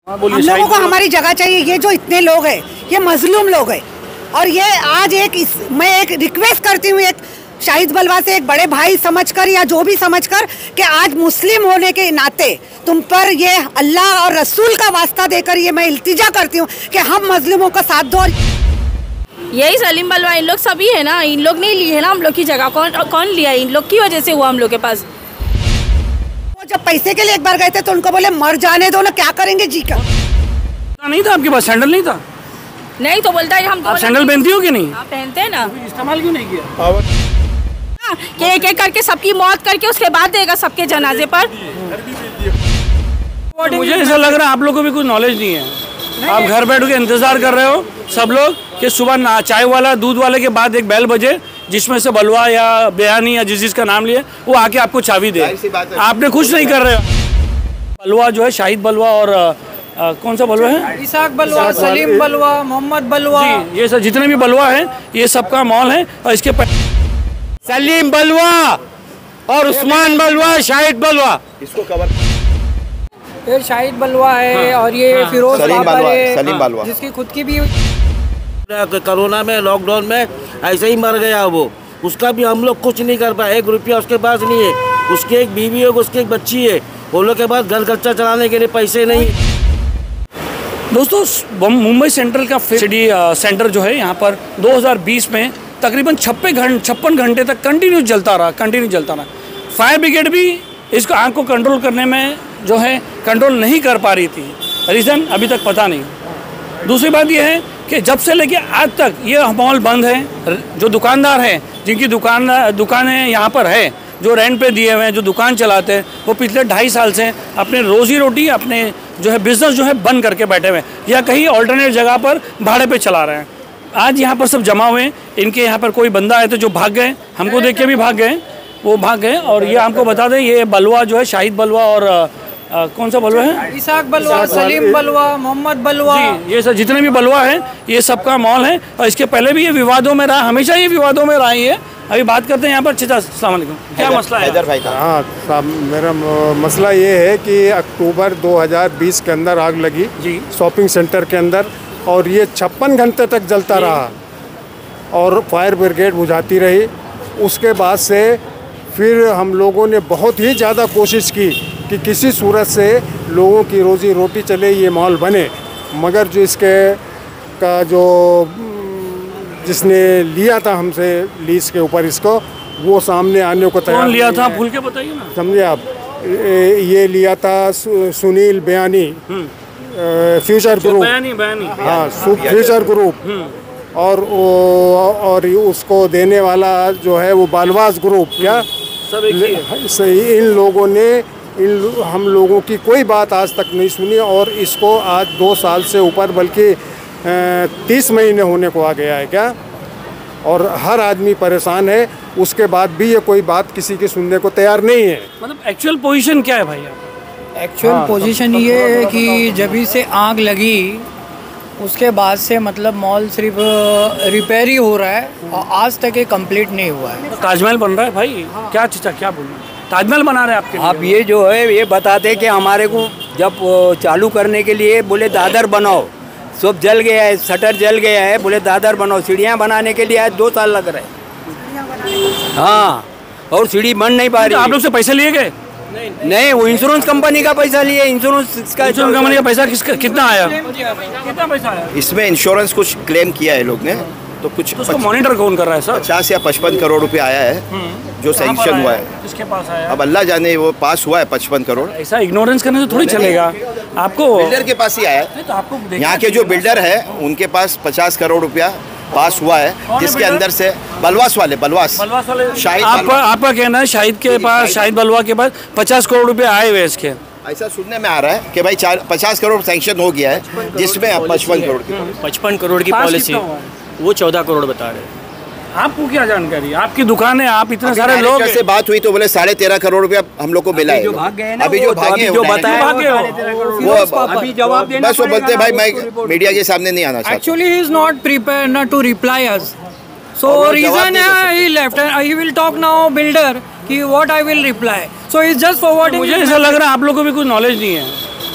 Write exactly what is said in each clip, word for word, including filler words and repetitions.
हम लोगों को हमारी जगह चाहिए। ये जो इतने लोग हैं ये मजलूम लोग हैं और ये आज एक इस, मैं एक रिक्वेस्ट करती हूँ एक शाहिद बलवा से, एक बड़े भाई समझकर या जो भी समझकर कि आज मुस्लिम होने के नाते तुम पर ये अल्लाह और रसूल का वास्ता देकर ये मैं इल्तिजा करती हूँ कि हम मजलूमों का साथ दो। यही सलीम बलवा इन लोग सभी है ना, इन लोग नहीं लिए है ना हम लोग की जगह। कौन कौन लिया? इन लोग की वजह से हुआ हम लोग के पास। जब पैसे के लिए एक बार गए थे तो उनको बोले मर जाने दो ना, क्या करेंगे जी का। नहीं था आपके पास, सैंडल नहीं था? नहीं तो बोलता है हम आप सैंडल पहनती हो कि नहीं? आप पहनते हैं ना। इस्तेमाल क्यों नहीं किया? कि एक एक करके सबकी मौत करके उसके बाद देगा सबके जनाजे पर। मुझे ऐसा लग रहा है आप लोगों को भी कुछ नॉलेज नहीं है। आप घर बैठ के इंतजार कर रहे हो सब लोग कि सुबह ना चाय वाला दूध वाले के बाद एक बेल बजे जिसमें से बलवा या बयानी या जिस जिसका नाम लिए वो आके आपको चाबी दे। आपने कुछ नहीं कर रहे हो। बलवा जो है शाहिद बलवा और आ, कौन सा बलवा है? इसाक बलवा, सलीम बलवा, मोहम्मद बलवा, जी ये सब जितने भी बलवा हैं ये सबका मॉल है। और इसके सलीम बलवा और उस्मान बलवा, शाहिद बलवा, इसको कवर। ये शाहिद बलवा है। हाँ, और ये हाँ, फिरोज बाबर है, सलीम बलवा जिसकी खुद की भी कोरोना में लॉकडाउन में ऐसे ही मर गया वो। उसका भी हम लोग कुछ नहीं कर पाए। एक रुपया उसके पास नहीं है। उसकी एक बीवी है, उसकी एक बच्ची है। वो लोग के पास घर खर्चा चलाने के लिए पैसे नहीं। दोस्तों मुंबई सेंट्रल का सिटी सेंटर जो है यहाँ पर दो हज़ार बीस में तकरीबन छप्पन घंटे छप्पन घंटे तक कंटिन्यू जलता रहा कंटिन्यू जलता रहा फायर ब्रिगेड भी इसको आग को कंट्रोल करने में जो है कंट्रोल नहीं कर पा रही थी। रीज़न अभी तक पता नहीं। दूसरी बात यह है कि जब से लेके आज तक ये मॉल बंद है। जो दुकानदार हैं जिनकी दुकान दुकानें यहाँ पर है, जो रेंट पे दिए हुए हैं, जो दुकान चलाते हैं, वो पिछले ढाई साल से अपने रोजी रोटी अपने जो है बिजनेस जो है बंद करके बैठे हुए हैं या कहीं ऑल्टरनेट जगह पर भाड़े पे चला रहे हैं। आज यहाँ पर सब जमा हुए हैं। इनके यहाँ पर कोई बंदा आए थे जो भाग गए, हमको देख के भी भाग गए, वो भाग गए। और ये हमको बता दें ये बलवा जो है शाहिद बलवा और आ, कौन सा बलवा है? इसाक बलवा, सलीम बलवा, मोहम्मद बलवा, जी ये सब जितने भी बलवा हैं ये सबका मॉल है। और इसके पहले भी ये विवादों में रहा, हमेशा ये विवादों में रहा ही है। अभी बात करते हैं यहाँ पर। चिता अस्सलाम वालेकुम, क्या मसला है? हैदर भाई का हाँ साहब, मेरा मसला ये है कि अक्टूबर दो हज़ार बीस के अंदर आग लगी जी शॉपिंग सेंटर के अंदर और ये छप्पन घंटे तक जलता रहा और फायर ब्रिगेड बुझाती रही। उसके बाद से फिर हम लोगों ने बहुत ही ज़्यादा कोशिश की कि किसी सूरत से लोगों की रोज़ी रोटी चले, ये मॉल बने। मगर जो इसके का जो जिसने लिया था हमसे लीज के ऊपर इसको, वो सामने आने को तैयार कौन लिया था? भूल के बताइए ना। समझे आप? ये लिया था सु, सुनील बयानी, फ्यूचर ग्रुप। बयानी बयानी हाँ, फ्यूचर ग्रुप। और और उसको देने वाला जो है वो बालवास ग्रुप। क्या सही? इन लोगों ने इन हम लोगों की कोई बात आज तक नहीं सुनी और इसको आज दो साल से ऊपर बल्कि तीस महीने होने को आ गया है क्या। और हर आदमी परेशान है। उसके बाद भी ये कोई बात किसी की सुनने को तैयार नहीं है। मतलब एक्चुअल पोजीशन क्या है भाई? एक्चुअल हाँ, पोजीशन ये है कि जब से आग लगी उसके बाद से मतलब मॉल सिर्फ रिपेयर ही हो रहा है और आज तक ये कंप्लीट नहीं हुआ है। ताजमहल बन रहा है भाई। हाँ। क्या चीज़ क्या बोल रहे हैं? ताजमहल बना रहे हैं आपके? आप ये जो है ये बताते कि हमारे को जब चालू करने के लिए बोले दादर बनाओ, सब जल गया है, शटर जल गया है, बोले दादर बनाओ। सीढ़ियाँ बनाने के लिए आज दो साल लग रहे हैं। हाँ, और सीढ़ी बन नहीं पा रही। आप लोग से पैसे लिए गए? नहीं, नहीं वो इंश्योरेंस कंपनी का पैसा लिए। इंश्योरेंस का इंश्योरेंस कंपनी का पैसा किसका कितना आया? कितना पैसा आया इसमें? इंश्योरेंस कुछ क्लेम किया है लोग ने तो कुछ तो उसको मॉनिटर कौन कर रहा है सर? पचास या पचपन करोड़ रुपए आया है जो सैंक्शन हुआ है। किसके पास आया? अब अल्लाह जाने वो पास हुआ है पचपन करोड़। ऐसा इग्नोरेंस करने से थोड़ी चलेगा। आपको बिल्डर के पास ही आया है। तो आपको यहाँ के जो बिल्डर है उनके पास पचास करोड़ रुपया पास हुआ है जिसके अंदर से बलवास वाले बलवास बलवास वाले शाहिद आपका आपका कहना है शाहिद के पास शाहिद बलवा के पास पचास करोड़ रुपए आए हुए इसके? ऐसा सुनने में आ रहा है कि भाई चार पचास करोड़ सैंक्शन हो गया है जिसमें पचपन करोड़ की पचपन करोड़ की पॉलिसी, वो चौदह करोड़ बता रहे हैं। आपको क्या जानकारी? आपकी दुकान है, आप इतने सारे लोग से बात हुई तो बोले साढ़े तेरह करोड़ रुपया हम लोग को मिला है। अभी जो भागे जो बताया वो अभी जवाब देना बस वो बोलते भाई मैं मीडिया के सामने नहीं आना चाहता। Actually he is not prepared not to reply us, so reason he left and he will talk now builder कि what I will reply, so is just forwarding. मुझे ऐसा लग रहा है आप लोगों को भी कुछ नॉलेज नहीं है।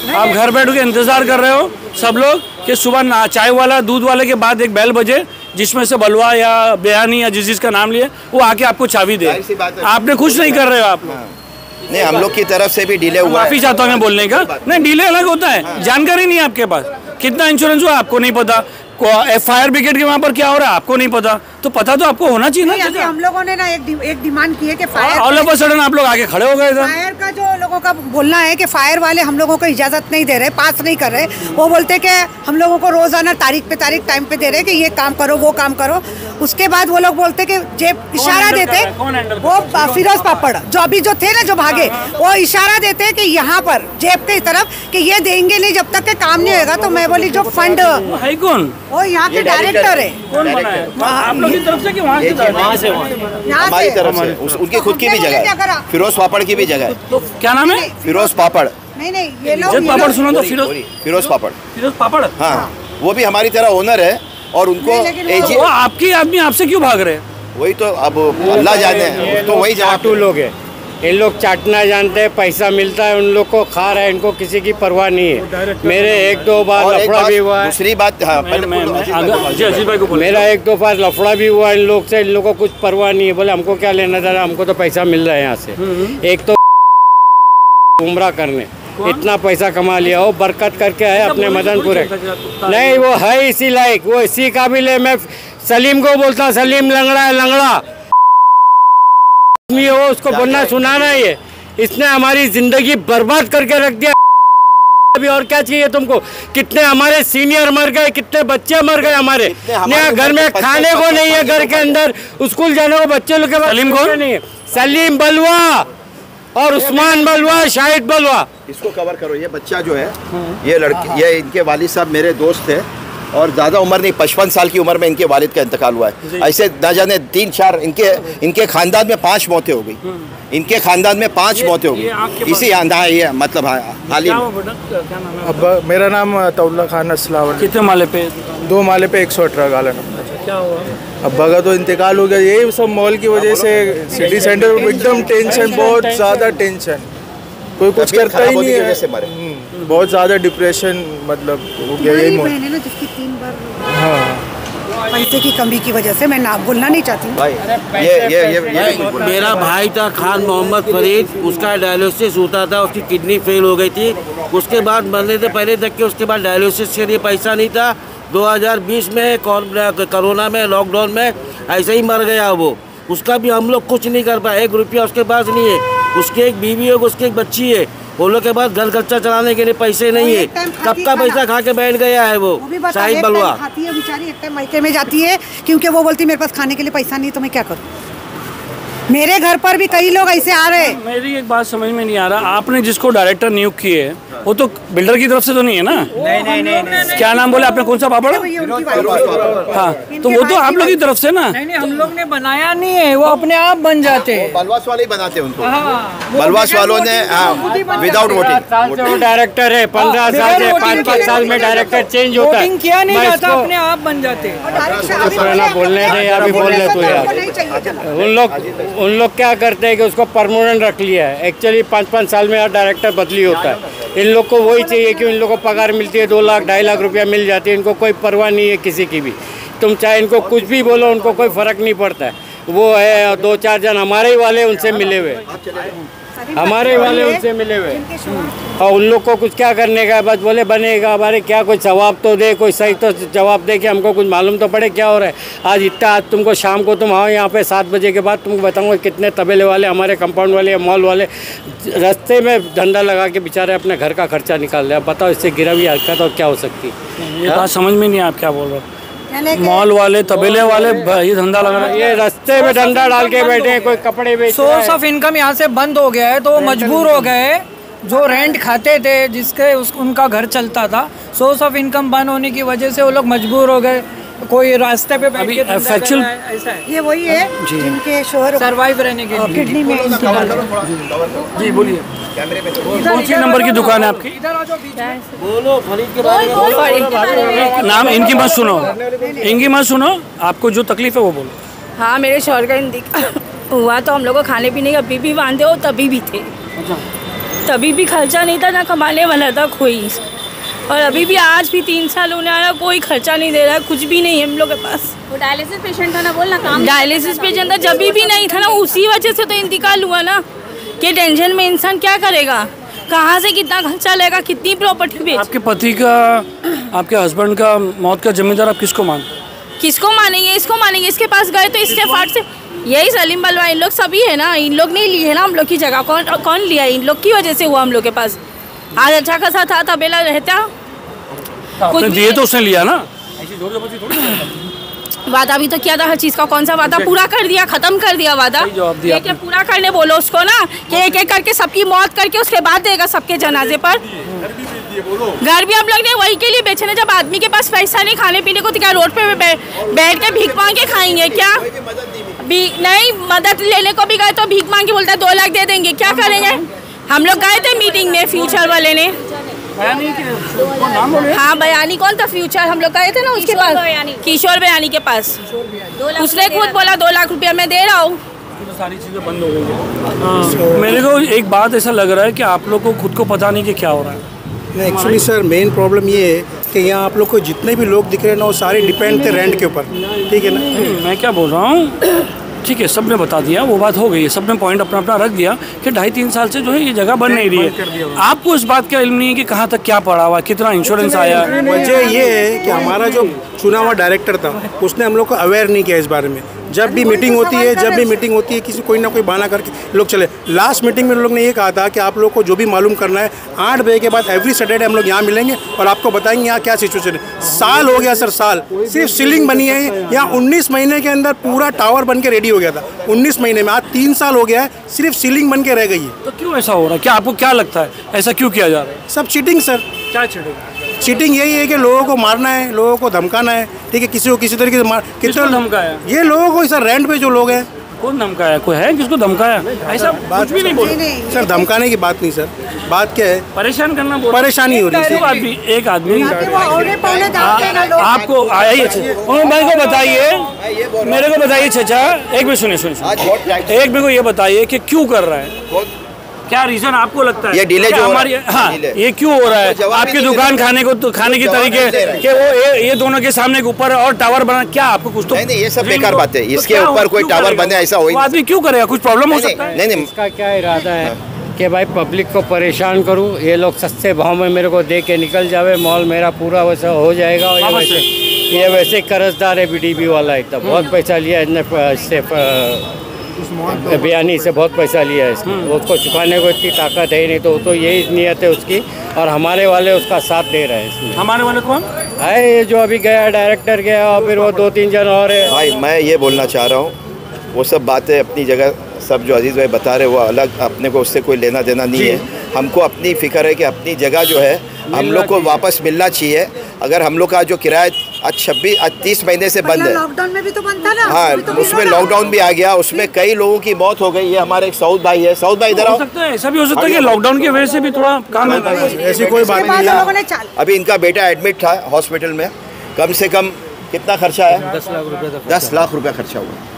आप घर बैठ के इंतजार कर रहे हो सब लोग कि सुबह ना चाय वाला दूध वाले के बाद एक बैल बजे जिसमें से बलवा या बयानी या जिस जिसका नाम लिए वो आके आपको चाबी दे। आपने कुछ नहीं कर रहे हो आप। नहीं, हम लोग की तरफ से भी डिले हुआ है। माफी चाहता हूँ मैं बोलने का। नहीं, डिले अलग होता है, जानकारी नहीं है आपके पास। कितना इंश्योरेंस हुआ आपको नहीं पता, फायर ब्रिगेड के वहाँ पर क्या हो रहा है आपको नहीं पता, तो पता तो आपको होना चाहिए ना। अभी हम लोगों ने ना एक डि, एक डिमांड की है कि fire all of a sudden आप लोग आगे खड़े हो गए। फायर का जो लोगों का बोलना है कि फायर वाले हम लोगों को इजाजत नहीं दे रहे, पास नहीं कर रहे। वो बोलते कि हम लोगों को रोजाना तारीख पे तारीख टाइम पे दे रहे कि ये काम करो वो काम करो। उसके बाद वो लोग बोलते कि जेब इशारा देते, वो फिरोज पापड़ जो अभी जो थे ना जो भागे, वो इशारा देते कि यहाँ पर जेब की तरफ कि ये देंगे नहीं जब तक के काम नहीं होगा। तो मैं बोली जो फंड है कौन, वो यहाँ के डायरेक्टर है। कौन बनाया? आप लोग की तरफ से कि वहाँ से? वहाँ से हमारी तरफ से, उनकी खुद की भी जगह है, फिरोज पापड़ की भी जगह है। तो क्या नाम है? फिरोज पापड़। नहीं नहीं, ये लोग पापड़ सुनो तो फिरोज फिरोज पापड़। फिरोज पापड़, हाँ, वो भी हमारी तरह ओनर है और उनको वो आपके आदमी आपसे क्यों भाग रहे हैं? वही तो अब अल्लाह जाने, तो वही चाटू लोग है, इन लोग चाटना जानते हैं, पैसा मिलता है उन लोग को, खा रहे हैं, इनको किसी की परवाह नहीं है। मेरे एक दो बार लफड़ा भी हुआ है। दूसरी बात, हाँ, मेरा एक दो बार लफड़ा भी हुआ इन लोग से, इन लोग को कुछ परवाह नहीं है। बोले हमको क्या लेना था, हमको तो पैसा मिल रहा है यहाँ से। एक तो उम्रा करने इतना पैसा कमा लिया, वो बरकत करके है अपने मदनपुरे। नहीं, वो है इसी लायक, वो इसी काबिल है। मैं सलीम को बोलता, सलीम लंगड़ा है, लंगड़ा वो उसको बोलना सुनाना ही है। इसने हमारी जिंदगी बर्बाद करके रख दिया। अभी और क्या चाहिए तुमको? कितने हमारे सीनियर मर गए, कितने बच्चे मर गए हमारे। यहाँ घर में खाने को नहीं है, घर के अंदर स्कूल जाने को बच्चे लोग के पास सलीम कौन नहीं है? सलीम बलवा और उस्मान बलवा, शाहिद बलवा। इसको कवर करो। ये बच्चा जो है, ये लड़के, ये इनके वालिद साहब मेरे दोस्त थे और ज़्यादा उम्र नहीं, पचपन साल की उम्र में इनके वालिद का इंतकाल हुआ है। ऐसे न जाने तीन चार इनके इनके खानदान में पांच मौतें हो गई। इनके खानदान में पांच मौतें हो गई इसी आंधा ये मतलब हाल ही। अब मेरा नाम तौला खान असलावर। कितने माले पे? दो माले पे एक सौ अठारह गाला नंबर। क्या हुआ? अब भगा तो इंतकाल हो गया, यही सब मॉल की वजह से। सिटी सेंटर एकदम टेंशन, बहुत ज़्यादा टेंशन, कोई कुछ करता ही नहीं है। बहुत ज़्यादा डिप्रेशन मतलब हो गया यही मैंने ना जिसकी तीन बार, हाँ, पैसे की कमी की वजह से मैं नाम बोलना नहीं चाहती भाई। ये ये ये, ये मेरा भाई था खान मोहम्मद फरीद, उसका डायलिसिस होता था, उसकी किडनी फेल हो गई थी। उसके बाद मरने से पहले तक के उसके बाद डायलिसिस के लिए पैसा नहीं था। दो हज़ार बीस में कोरोना में लॉकडाउन में ऐसे ही मर गया वो। उसका भी हम लोग कुछ नहीं कर पाए, एक रुपया उसके पास नहीं है। उसकी एक बीवी है, उसकी एक बच्ची है, वो लोग के पास घर खर्चा चलाने के लिए पैसे नहीं है। कब का पैसा खा के बैठ गया है वो शाहिद बलवा। खाती है बेचारी, एक टाइम मायके में जाती है क्योंकि वो बोलती मेरे पास खाने के लिए पैसा नहीं, तो मैं क्या करूँ। मेरे घर पर भी कई लोग ऐसे आ रहे हैं। मेरी एक बात समझ में नहीं आ रहा, आपने जिसको डायरेक्टर नियुक्त किए है वो तो बिल्डर की तरफ से तो नहीं है ना? नहीं नहीं नहीं, नहीं। क्या नाम बोले आपने, कौन सा पापड़? हाँ, तो वो तो आप लोग की तरफ से ना। नहीं नहीं, हम लोग ने बनाया नहीं है, वो अपने आप बन जाते हैं। बलवास वाले ही बनाते हैं उनको। बलवास वालों ने विदाउट वोटिंग। डायरेक्टर है, पंद्रह साल से पाँच पाँच साल में डायरेक्टर चेंज होता है। वोटिंग किया नहीं जाता, अपने आप बन जाते। बोलने थे या भी बोल रहे तो यार। उन लोग उन लोग क्या करते हैं कि उसको परमानेंट रख लिया है। एक्चुअली पाँच पाँच साल में हर डायरेक्टर बदली होता है। इन लोग को वही चाहिए कि इन लोग को पगार मिलती है, दो लाख ढाई लाख रुपया मिल जाती है। इनको कोई परवाह नहीं है किसी की भी। तुम चाहे इनको कुछ भी बोलो, उनको कोई फ़र्क नहीं पड़ता है। वो है दो चार जन हमारे ही वाले उनसे मिले हुए, हमारे वाले उनसे मिले हुए, और उन लोग को कुछ क्या करने का है। बस बोले बनेगा, हमारे क्या कोई जवाब तो दे, कोई सही तो जवाब दे कि हमको कुछ मालूम तो पड़े क्या हो रहा है। आज इतना, आज तुमको शाम को तुम आओ यहाँ पे सात बजे के बाद तुमको बताऊँगा कितने तबेले वाले, हमारे कंपाउंड वाले, मॉल वाले रास्ते में धंधा लगा के बेचारे अपने घर का खर्चा निकाल रहे हैं। बताओ इससे गिरा हुई हरकत और क्या हो सकती है? ये बात समझ में नहीं, आप क्या बोल रहे हो? मॉल वाले, तबेले वाले ये धंधा लगा रहा है, ये रास्ते में धंधा डाल के बैठे हैं, कोई कपड़े बेच रहा है। सोर्स ऑफ इनकम यहाँ से बंद हो गया है, तो वो मजबूर हो गए। जो रेंट खाते थे, जिसके उस उनका घर चलता था, सोर्स ऑफ इनकम बंद होने की वजह से वो लोग मजबूर हो गए। कोई रास्ते पे बैठ के धंधा कर रहा है, ऐसा है। ये वही है जिनके शोहर सरवाइव रहने के लिए किडनी में। जी बोलिए, कौन सी नंबर की दुकान है आपकी? बोलो फरीद के बारे में। नाम इनकी मत सुनो, इनकी मत सुनो, आपको जो तकलीफ है वो बोलो। हाँ, मेरे शौहर का इंतकाल हुआ तो हम लोग को खाने पीने का बीबी बांधे हो तभी भी थे, तभी भी खर्चा नहीं था, ना कमाने वाला था कोई। और अभी भी आज भी तीन साल होने आया, कोई खर्चा नहीं दे रहा है, कुछ भी नहीं है हम लोग के पास। वो डायलिसिस पेशेंट था ना, बोलना काम डायलिसिस पेशेंट था, जब भी नहीं था ना, उसी वजह से तो इंतकाल हुआ ना। कि टेंशन में इंसान क्या करेगा, कहाँ से कितना खर्चा लेगा, कितनी प्रॉपर्टी बेच। आपके पति का, आपके हस्बैंड का मौत का जिम्मेदार आप किसको मानते? किसको मानेंगे? इसको मानेंगे। इसके पास गए तो इससे फाट से यही सलीम बलवा, इन लोग सभी है ना, इन लोग नहीं लिए है ना हम लोग की जगह। कौन कौन लिया? इन लोग की वजह से हुआ हम लोग के पास। आज अच्छा खासा था, तबेला रहता, कुछ दिए तो उसने लिया ना। वादा भी तो किया था हर चीज का, कौन सा वादा पूरा कर दिया? खत्म कर दिया वादा। एक एक पूरा करने बोलो उसको ना, कि एक एक करके सबकी मौत करके उसके बाद देगा सबके जनाजे पर। घर भी हम लोग ने वही के लिए बेचे ना, जब आदमी के पास पैसा नहीं खाने पीने को, तो क्या रोड पे बैठ के भीख मांग के खाएंगे क्या? भी नहीं, मदद लेने को भी गए तो भीख मांग के बोलता है दो लाख दे देंगे, क्या करेंगे? हम लोग गए थे मीटिंग में, फ्यूचर वाले ने। हाँ, बयानी कौन था? फ्यूचर हम लोग गए थे ना उसके पास, किशोर बयानी के पास। उसने खुद बोला दो लाख रुपया मैं दे रहा हूँ। तो सारी चीज़ें बंद हो गई। मेरे को एक बात ऐसा लग रहा है कि आप लोग को खुद को पता नहीं कि क्या हो रहा है। एक्चुअली सर मेन प्रॉब्लम ये है कि यहाँ आप लोग को जितने भी लोग दिख रहे हैं ना, वो सारे डिपेंड थे रेंट के ऊपर, ठीक है ना? मैं क्या बोल रहा हूँ, ठीक है, सबने बता दिया, वो बात हो गई है, सबने पॉइंट अपना अपना रख दिया कि ढाई तीन साल से जो है ये जगह बन नहीं रही है। आपको इस बात का इल्म नहीं है कि कहाँ तक क्या पड़ा हुआ, कितना इंश्योरेंस आया? वजह ये है कि हमारा जो चुना हुआ डायरेक्टर था, उसने हम लोग को अवेयर नहीं किया इस बारे में। जब भी मीटिंग होती है जब भी मीटिंग होती है किसी कोई ना कोई बहाना करके लोग चले। लास्ट मीटिंग में लोग ने ये कहा था कि आप लोग को जो भी मालूम करना है आठ बजे के बाद एवरी सैटरडे हम लोग यहाँ मिलेंगे और आपको बताएंगे यहाँ क्या सिचुएशन है। साल हो गया सर, साल सिर्फ सीलिंग बनी है यहाँ। उन्नीस महीने के अंदर पूरा टावर बन के रेडी हो गया था, उन्नीस महीने में। आज तीन साल हो गया है, सिर्फ सीलिंग बन के रह गई है। तो क्यों ऐसा हो रहा है? क्या आपको क्या लगता है ऐसा क्यों किया जा रहा है? सब चीटिंग सर। क्या चीटिंग? चीटिंग यही है कि लोगों को मारना है, लोगों को धमकाना है, ठीक है? किसी को किसी तरीके से मार, किसको धमकाया? ये लोगों को सर रेंट पे जो लोग हैं। कौन धमकाया? कोई है किसको धमकाया? ऐसा कुछ भी नहीं बोल सर, धमकाने की बात नहीं सर। बात क्या है? परेशान करना, परेशानी हो रही है। आदमी एक आदमी आपको आया ही मेरे को बताइए, मेरे को बताइए चाचा, एक मिनट सुनिए सुनिए एक मेरे को ये बताइए कि क्यों कर रहा है, क्या रीजन आपको लगता है? ये डिले जो हमारी, हाँ, ये क्यों हो रहा है? आपकी दुकान खाने को तो खाने की तरीके कि वो ये, ये दोनों के सामने ऊपर और टावर बना, क्या आपको कुछ तो नहीं, नहीं, ये सब बेकार बात है। इसके ऊपर कोई टावर बने ऐसा हो, आदमी क्यों करेगा? कुछ प्रॉब्लम हो सकता है? नहीं नहीं, इसका क्या इरादा है कि भाई पब्लिक को परेशान करूं, ये लोग सस्ते भाव में मेरे को दे के निकल जावे, मॉल मेरा पूरा वैसा हो जाएगा। और ये वैसे ये वैसे कर्जदार है, बीडीबी वाला है, तब बहुत पैसा लिया इसने, बयानी से बहुत पैसा लिया है इसने। उसको चुकाने को इतनी ताकत है ही नहीं, तो तो यही नियत है उसकी, और हमारे वाले उसका साथ दे रहे हैं इसमें। हमारे वाले कौन है? ये जो अभी गया डायरेक्टर गया, और फिर वो दो तीन जन और है। भाई मैं ये बोलना चाह रहा हूँ, वो सब बातें अपनी जगह, सब जो अजीज़ भाई बता रहे वो अलग, अपने को उससे कोई लेना देना नहीं है। हमको अपनी फिक्र है कि अपनी जगह जो है हम लोग को वापस मिलना चाहिए। अगर हम लोग का जो किराया आज छब्बीस आज तीस महीने से बंद है, लॉकडाउन में भी तो बंद था ना। हाँ, तो उसमें लॉकडाउन भी आ गया, उसमें कई लोगों की मौत हो गई। ये हमारे एक सऊद भाई है, सऊद भाई इधर आओ। ऐसा भी हो सकता है कि लॉकडाउन की वजह से भी थोड़ा काम है, ऐसी कोई बात नहीं है। अभी इनका बेटा एडमिट था हॉस्पिटल में, कम से कम कितना खर्चा है? दस लाख रुपये दस लाख रुपया खर्चा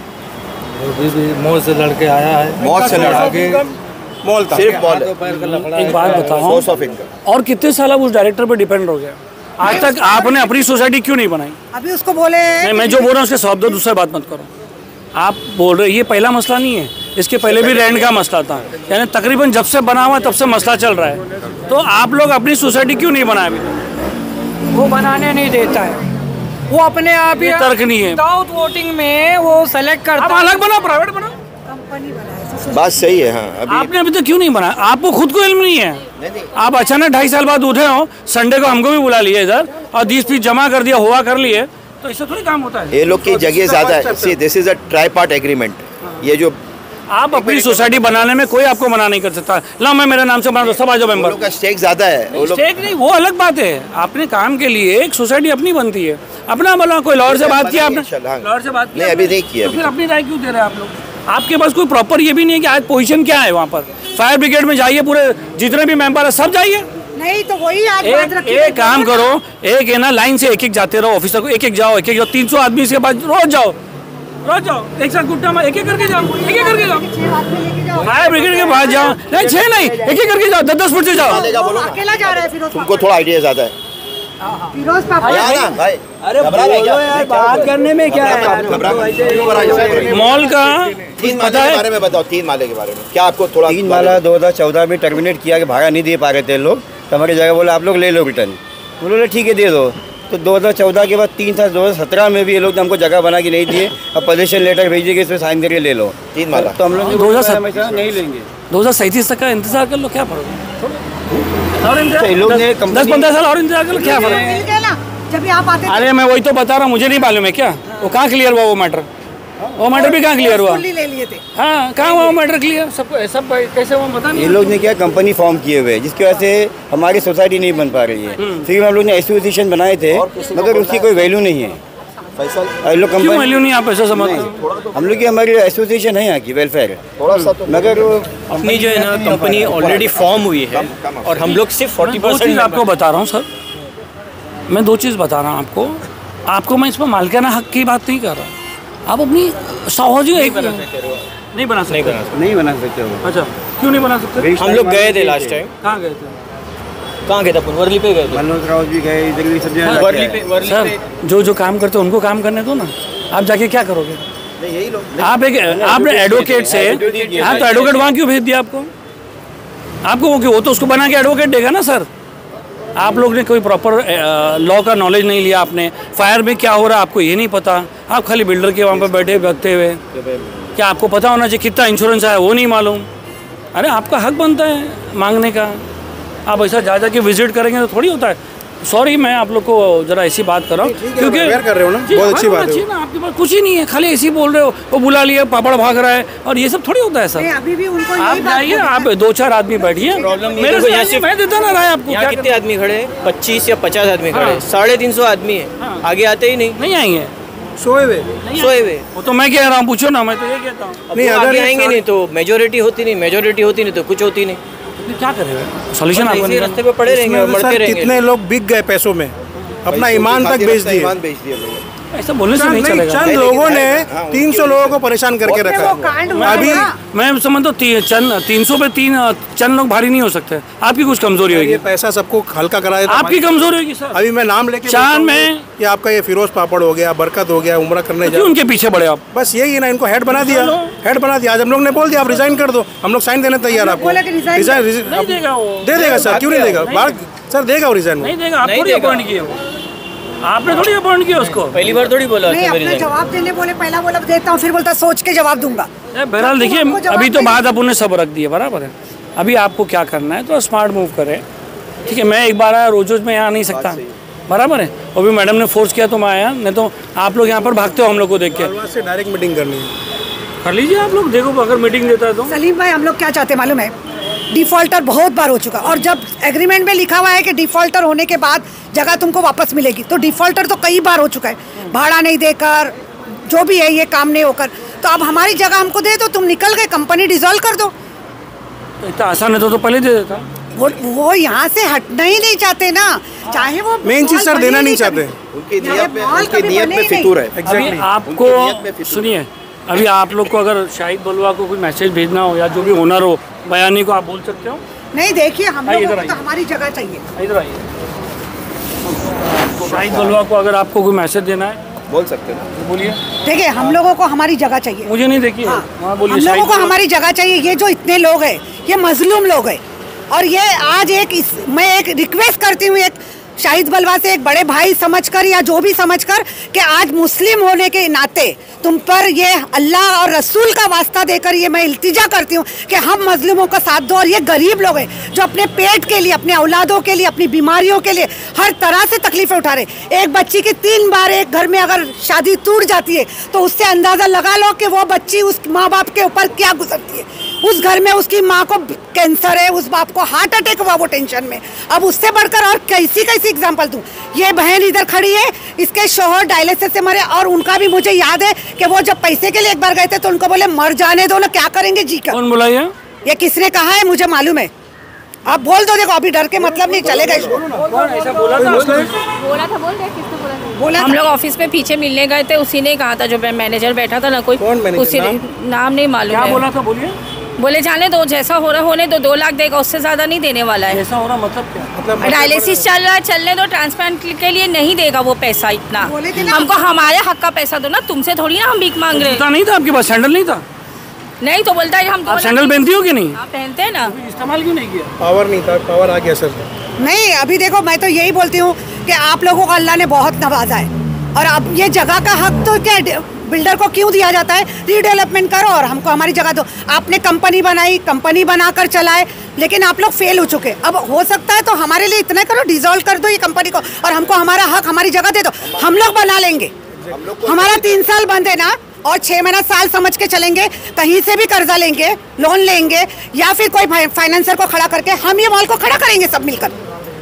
हुआ। मौत से लड़के आया है, मौत से लड़के मॉल था, सिर्फ मॉल। एक बात बताओ, और कितने साल उस डायरेक्टर पर डिपेंड हो गया? आज तक आपने अपनी सोसाइटी क्यों नहीं बनाई? अभी उसको बोले नहीं, मैं जो बोल रहा हूँ उसके शब्द दूसरे बात मत करो। आप बोल रहे ये पहला मसला नहीं है, इसके पहले भी रेंट का मसला था, यानी तकरीबन जब से बना हुआ तब से मसला चल रहा है। तो आप लोग अपनी सोसाइटी क्यों नहीं बनाए? अभी वो बनाने नहीं देता है, वो अपने आप ही तर्क नहीं है। विदाउट वोटिंग में वो सेलेक्ट करता है। अलग बनाओ, प्राइवेट बनाओ, कंपनी बनाए। बात सही है। हाँ, अभी आपने अभी तक क्यों नहीं बनाया? आपको खुद को इल्म नहीं है। नहीं, नहीं। आप अचानक ढाई साल बाद उठे हो, संडे को हमको भी बुला लिए इधर और बीस फीस जमा कर दिया, हुआ कर लिए, तो इससे थोड़ी काम होता है। ये लोग की जगह ज्यादा है। See this is a tripartite agreement. ये जो आप अपनी सोसाइटी बनाने में कोई आपको मना नहीं कर सकता। ला मैं मेरे नाम से बना दो, सब आ जाओ मेंबर। का स्टेक ज्यादा है। वो लोग स्टेक नहीं, वो अलग बात है। अपने काम के लिए एक सोसाइटी अपनी बनती है, अपना बोला। कोई लॉयर से बात किया आपने? लॉयर से बात नहीं, अभी नहीं किया। तो फिर अपनी राय क्यों दे रहे हैं आप लोग? आपके पास कोई प्रॉपर ये भी नहीं है कि आज पोजीशन क्या है वहाँ पर। फायर ब्रिगेड में जाइए, पूरे जितने भी मेंबर है सब जाइए। नहीं तो वही आज एक, एक काम करो, एक है ना लाइन से एक एक जाते रहो ऑफिसर को, एक एक जाओ, एक एक जाओ, तीन सौ आदमी इसके बाद रोज जाओ, रोज जाओ एक साथ गुट्टा में एक एक करके जाओ एक एक करके जाओ फायर ब्रिगेड के पास जाओ नहीं छह नहीं एक एक करके जाओ दस दस फुट से जाओ अकेला जा रहा है फिरोज तुमको थोड़ा आइडिया ज्यादा है फिरोज पापा भाई अरे बोलो यार बात करने में क्या है। मॉल का तीन माले के बारे में बताओ तीन माले के बारे में क्या आपको थोड़ा तीन माला दो हज़ार चौदह में टर्मिनेट किया कि भाड़ा नहीं दे पा रहे थे लोग तो हमारी जगह बोले आप लोग ले लो रिटर्न बोले ठीक है दे दो तो दो हज़ार चौदह के बाद तीन साल दो हज़ार सत्रह में भी ये लोग हमको जगह बना के नहीं दिए अब पोजीशन लेटर भेजिए कि इसमें साइन करके ले लो तीन माला तो हम लोग दो हज़ार नहीं लेंगे दो हज़ार सैंतीस तक का इंतजार कर लो क्या फर्क और लोग ने दस पंद्रह साल और इंतजार कर लो क्या फर्क मिल गया ना जब आप आते अरे मैं वही तो बता रहा हूँ मुझे नहीं मालूम है क्या वो कहाँ क्लियर हुआ वो मैटर वो मैटर भी कहाँ क्लियर हुआ ले लिए थे हाँ कहाँ हुआ वो मैटर क्लियर सब सब कैसे हुआ पता नहीं ये लोग ने क्या कंपनी फॉर्म किए हुए हैं जिसकी वजह से हमारी सोसाइटी नहीं बन पा रही है फिर हम लोग ने एसोसिएशन बनाए थे मगर उसकी कोई वैल्यू नहीं है लोग क्यों वैल्यू नहीं आप ऐसा समझते हो हम लोग की हमारी एसोसिएशन है यहाँ की वेलफेयर मगर अपनी जो है ना कंपनी ऑलरेडी फॉर्म हुई है और हम लोग सिर्फ फोर्टी परसेंट आपको बता रहा हूँ सर मैं दो चीज़ बता रहा हूँ आपको आपको मैं इसमें मालिकाना हक की बात नहीं कर रहा आप अपनी साहूजी एक नहीं बना सकते नहीं बना सकते हो अच्छा क्यों नहीं बना सकते हम लोग गए थे लास्ट टाइम कहाँ गए थे कहाँ गए थे अपन वर्ली पे गए थे मनोज राव भी गए इधर भी सब जगह वर्ली पे वर्ली सर पे जो जो काम करते हैं उनको काम करने दो ना आप जाके क्या करोगे यही लोग आप एक आपने एडवोकेट से हाँ तो एडवोकेट वहाँ क्यों भेज दिया आपको आपको वो तो उसको बना के एडवोकेट देगा ना सर आप लोग ने कोई प्रॉपर लॉ का नॉलेज नहीं लिया आपने फायर में क्या हो रहा है आपको ये नहीं पता आप खाली बिल्डर के वहाँ पर बैठे बैठते हुए क्या आपको पता होना चाहिए कितना इंश्योरेंस आया वो नहीं मालूम अरे आपका हक बनता है मांगने का आप ऐसा जा जा के विजिट करेंगे तो थोड़ी होता है सॉरी मैं आप लोग को जरा ऐसी बात कर रहा हूँ क्योंकि कर रहे हो ना बहुत अच्छी बात है ना आपके पास कुछ ही नहीं है खाली ऐसे ही बोल रहे हो वो बुला लिया पापड़ भाग रहा है और ये सब थोड़ी होता है सर अभी भी उनको आप जाइए आप दो चार आदमी बैठिए मेरे को यहाँ से मैं देता ना रहा है आपको यहाँ कितने आदमी खड़े हैं पच्चीस या पचास आदमी खड़े साढ़े तीन सौ आदमी है आगे आते ही नहीं नहीं आएंगे सोए हुए सोए हुए वो तो मैं कह रहा हूँ पूछो ना मैं तो ये कहता हूँ नहीं आगे आएंगे नहीं तो मेजोरिटी होती नहीं मेजोरिटी होती नहीं तो कुछ होती नहीं क्या करेगा सोल्यूशन आपको रास्ते पे पड़े रहेंगे मरते रहेंगे कितने लोग बिक गए पैसों में अपना ईमान तक बेच दिए ऐसा बोलने से नहीं चलेगा चंद लोगों ने तीन सौ लोगों को परेशान करके रखा है अभी मैं समझता हूँ चंद तीन सौ पे तीन चंद लोग भारी नहीं हो सकते आपकी कुछ कमजोरी होगी पैसा सबको हल्का करा देता आपकी कमजोरी होगी सर अभी मैं नाम लेके चांद में कि आपका ये फिरोज पापड़ हो गया बरकत हो गया उम्र करने क्यों उनके पीछे बढ़े आप बस यही है ना इनको हेड बना दिया हेड बना दिया आज हम लोग ने बोल दिया आप रिजाइन कर दो हम लोग साइन देने तैयार आपको रिजाइन दे देगा सर क्यों नहीं देगा सर देगा वो रिजाइन नहीं देगा आप थोड़ी अपॉइंट किए हो आपने थोड़ी अपॉइंट किया उसको पहली बार थोड़ी बोला नहीं अपना जवाब देने बोले पहला बोला देता हूँ फिर बोलता सोच के जवाब दूंगा बहरहाल देखिए अभी तो बात अपन ने सब रख दी है बराबर है अभी आपको क्या करना है तो स्मार्ट मूव करें ठीक है मैं एक बार आया रोज रोज में यहाँ नहीं सकता बराबर है अभी मैडम ने फोर्स किया तो मैं आया नहीं तो आप लोग यहाँ पर भागते हो हम लोग को देख के डायरेक्ट मीटिंग करनी है कर लीजिए आप लोग देखो अगर मीटिंग देता है तो सलीम भाई हम लोग क्या चाहते मालूम है डिफॉल्टर बहुत बार हो चुका और जब एग्रीमेंट में लिखा हुआ है कि डिफॉल्टर होने के बाद जगह तुमको वापस मिलेगी तो डिफॉल्टर तो कई बार हो चुका है भाड़ा नहीं देकर जो भी है ये काम नहीं होकर तो अब हमारी जगह हमको दे दो तुम निकल गए कंपनी डिसॉल्व कर दो तो इतना आसान है तो, तो पहले दे देता वो वो यहाँ से हटना ही नहीं चाहते ना चाहे वो मेन चीज सर देना नहीं चाहते उनकी नियत में उनकी नियत में फितूर है अभी आपको सुनिए अभी आप लोग को अगर शाहिद बलुआ को कोई मैसेज भेजना हो या जो भी ओनर हो बयानी को आप बोल सकते हो नहीं देखिए हम लोगों को तो हमारी जगह चाहिए इधर आइए शाहिद बलुआ को अगर आपको कोई मैसेज देना है बोल सकते हैं बोलिए देखिए हम लोगों को हमारी जगह चाहिए मुझे नहीं देखिए हाँ, हाँ, बोलिए हम लोगों को हमारी जगह चाहिए ये जो इतने लोग हैं ये मजलूम लोग हैं और ये आज एक इस, मैं एक रिक्वेस्ट करती हूँ एक शाहिद बलवा से एक बड़े भाई समझकर या जो भी समझकर कि आज मुस्लिम होने के नाते तुम पर ये अल्लाह और रसूल का वास्ता देकर ये मैं इल्तिजा करती हूँ कि हम मजलूमों का साथ दो और ये गरीब लोग हैं जो अपने पेट के लिए अपने औलादों के लिए अपनी बीमारियों के लिए हर तरह से तकलीफें उठा रहे एक बच्ची की तीन बार एक घर में अगर शादी टूट जाती है तो उससे अंदाज़ा लगा लो कि वो बच्ची उस माँ बाप के ऊपर क्या गुजरती है उस घर में उसकी माँ को कैंसर है उस बाप को हार्ट अटैक हुआ वो टेंशन में अब उससे बढ़कर और कैसी कैसी एग्जांपल दूं ये बहन इधर खड़ी है इसके शोहर डायलिसिस से मरे और उनका भी मुझे याद है कि वो जब पैसे के लिए एक बार गए थे तो उनको बोले मर जाने दो ना क्या करेंगे जी का कौन बुलाया ये किसने कहा है मुझे मालूम है आप बोल दो, देखो अभी डर के मतलब नहीं, चले गए। ऐसा बोला था बोला था बोल दे किसने बोला था? बोला हम लोग ऑफिस में पीछे मिलने गए थे, उसी ने कहा था, जो मैनेजर बैठा था ना कोई, उसी ने नाम नहीं मालूम है। क्या बोला था बोलिए? बोले जाने दो, जैसा हो रहा होने दो, दो लाख देगा, उससे ज्यादा नहीं देने वाला है। ऐसा हो रहा मतलब क्या? मतलब डायलिसिस चल रहा है, चलने दो, ट्रांसप्लांट के लिए नहीं देगा वो पैसा इतना। हमको हमारे हक का पैसा दो ना, तुमसे थोड़ी ना हम भीख मांग रहे हैं। नहीं था आपके पास, सैंडल नहीं था? नहीं तो बोलता है हम। आप सैंडल पहनती हो कि नहीं? आप पहनते हैं ना। इस्तेमाल क्यों नहीं किया? पावर नहीं था, पावर आ गया सर। नहीं अभी देखो, मैं तो यही बोलती हूँ कि आप लोगों को अल्लाह ने बहुत नवाजा है, और अब ये जगह का हक तो क्या बिल्डर को क्यों दिया जाता है? रीडेवलपमेंट करो और हमको हमारी जगह दो। आपने कंपनी बनाई, कंपनी बनाकर चलाए, लेकिन आप लोग फेल हो चुके। अब हो सकता है तो हमारे लिए इतना करो, डिसॉल्व कर दो ये कंपनी को, और हमको हमारा हक, हमारी जगह दे दो, हम लोग बना लेंगे। हमारा तीन साल बंद है ना, और छः महीना साल समझ के चलेंगे, कहीं से भी कर्जा लेंगे, लोन लेंगे, या फिर कोई फाइनेंसर को खड़ा करके हम ये मॉल को खड़ा करेंगे सब मिलकर।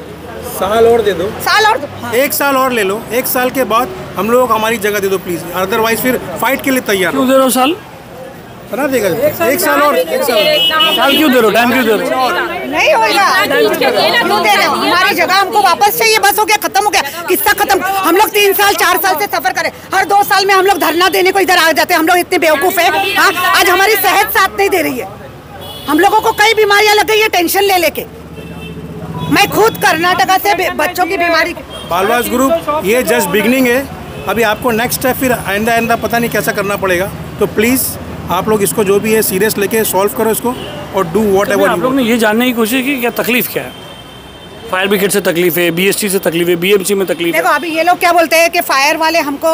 साल और दे दो, साल और दो, हाँ। एक साल और ले लो, एक साल के बाद हम लोग हमारी जगह दे दो प्लीज, अदरवाइज फिर फाइट के लिए तैयार। क्यों दे रहे हो साल? बना देगा एक साल, एक साल और, एक साल साल क्यों दे रहे हो? टाइम क्यों दे रहे हो? नहीं होगा, क्यों दे रहे हो? हमारी जगह हमको वापस चाहिए, बस हो गया, खत्म हो गया, किस्सा खत्म। हम लोग तीन साल चार साल से सफर करें, हर दो साल में हम लोग धरना देने को इधर आ जाते हैं। हम लोग इतने बेवकूफ है, हाँ? आज हमारी सेहत साथ नहीं दे रही है, हम लोगों को कई बीमारियां लग गई है टेंशन ले लेके। मैं खुद कर्नाटका से बच्चों की बीमारी। बालवास ग्रुप ये जस्ट बिगनिंग है, अभी आपको नेक्स्ट स्टेप फिर आइंदा आइंदा पता नहीं कैसा करना पड़ेगा। तो प्लीज़ आप लोग इसको जो भी है सीरियस लेके सॉल्व करो इसको, और डू वॉट एवर। आप लोग ने ये जानने की कोशिश की क्या तकलीफ क्या है? फायर ब्रिगेड से तकलीफ है, बीएसटी से तकलीफ है, बीएमसी में तकलीफ है। देखो अभी ये लोग क्या बोलते हैं कि फायर वाले हमको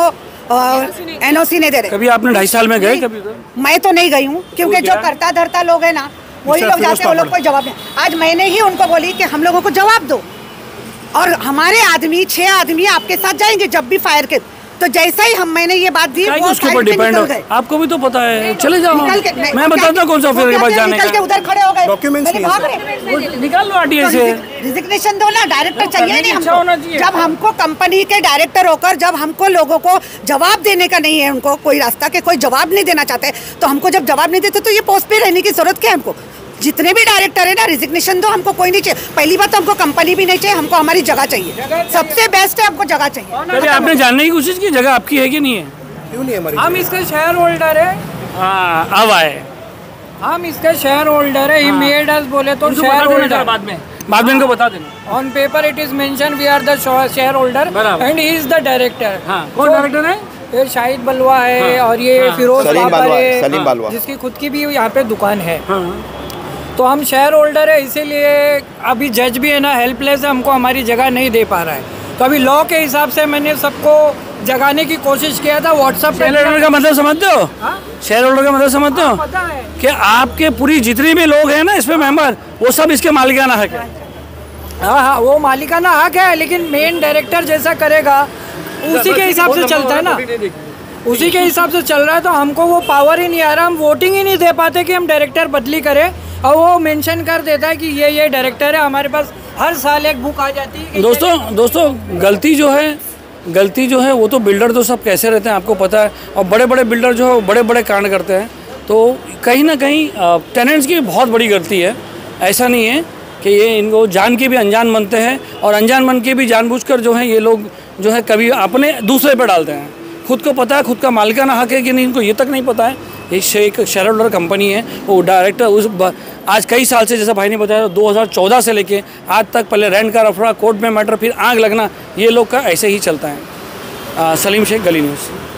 एनओसी नहीं दे रहे। कभी आपने ढाई साल में गए कभी? मैं तो नहीं गई हूँ, क्योंकि जो करता धरता लोग है ना, वही लोग जाते हैं, वो लोग कोई जवाब नहीं। आज मैंने ही उनको बोली कि हम लोगों को जवाब दो, और हमारे आदमी छह आदमी आपके साथ जाएंगे जब भी फायर के। तो जैसा ही हम मैंने ये बात दी, वो उसके ऊपर डिपेंड है। आपको भी तो पता है, चले जाओ, मैं बताता कौन सा ऑफिसर के पास जाने का। उधर खड़े हो गए, डॉक्यूमेंट्स निकाल लो आरटीआई से। रिजिग्नेशन दो ना, डायरेक्टर चाहिए नहीं हमको। जब हमको कंपनी के डायरेक्टर होकर, जब हमको लोगों को जवाब देने का नहीं है, उनको कोई रास्ता के कोई जवाब नहीं देना चाहते, तो हमको जब जवाब नहीं देते तो ये पोस्ट पे रहने की जरूरत क्या है? हमको जितने भी डायरेक्टर है ना, रिजिग्नेशन दो, हमको कोई नहीं चाहिए। पहली बात तो हमको कंपनी भी नहीं चाहिए, हमको हमारी जगह चाहिए, सबसे बेस्ट है, हमको जगह चाहिए। अरे आपने जानने की कोशिश की जगह आपकी है कि नहीं है? क्यों नहीं है हमारी? हम इसके शेयर होल्डर है। हाँ अब आए, हम इसके शेयर होल्डर है। ही मेड अस बोले तो शेयर होल्डर, बाद में बाद में इनको बता देना। On paper it is mention we are the shareholder and he is the director. कौन डायरेक्टर है? ये शाहिद बलवा है, हाँ, और ये हाँ, फिरोज सलीम बाबर है, सलीम बालवा, जिसकी खुद की भी यहाँ पे दुकान है। हाँ। तो हम शेयर होल्डर है, इसीलिए अभी जज भी है ना हेल्पलेस है, हमको हमारी जगह नहीं दे पा रहा है। तो अभी लॉ के हिसाब से मैंने सबको जगाने की कोशिश किया था व्हाट्सएप पे। शेयर होल्डर का मतलब समझते हो? शेयर होल्डर का मतलब समझते हो? कि आपके पूरी जितने भी लोग हैं ना इसमें मेंबर, वो सब इसके मालिकाना हक है। हाँ हाँ, वो मालिकाना हक है, लेकिन मेन डायरेक्टर जैसा करेगा उसी के हिसाब से चलता है ना, उसी के हिसाब से चल रहा है। तो हमको वो पावर ही नहीं आ रहा, हम वोटिंग ही नहीं दे पाते कि हम डायरेक्टर बदली करें, और वो मेंशन कर देता है कि ये ये डायरेक्टर है। हमारे पास हर साल एक बुक आ जाती है। दोस्तों दोस्तों गलती जो है गलती जो है वो तो बिल्डर तो सब कैसे रहते हैं आपको पता है, और बड़े बड़े बिल्डर जो है वो बड़े बड़े कांड करते हैं। तो कहीं ना कहीं टेनेंट्स की बहुत बड़ी गलती है। ऐसा नहीं है कि ये इनको जान के भी अनजान बनते हैं, और अनजान बन के भी जानबूझकर जो है ये लोग जो है कभी अपने दूसरे पे डालते हैं। खुद को पता है खुद का मालिकाना हक है कि नहीं, इनको ये तक नहीं पता है। एक शेयर होल्डर कंपनी है, वो डायरेक्टर उस आज कई साल से, जैसा भाई ने बताया, दो हज़ार चौदह से लेके आज तक, पहले रेंट का रफड़ा, कोर्ट में मैटर, फिर आग लगना, ये लोग का ऐसे ही चलता है। आ, सलीम शेख, गली न्यूज़।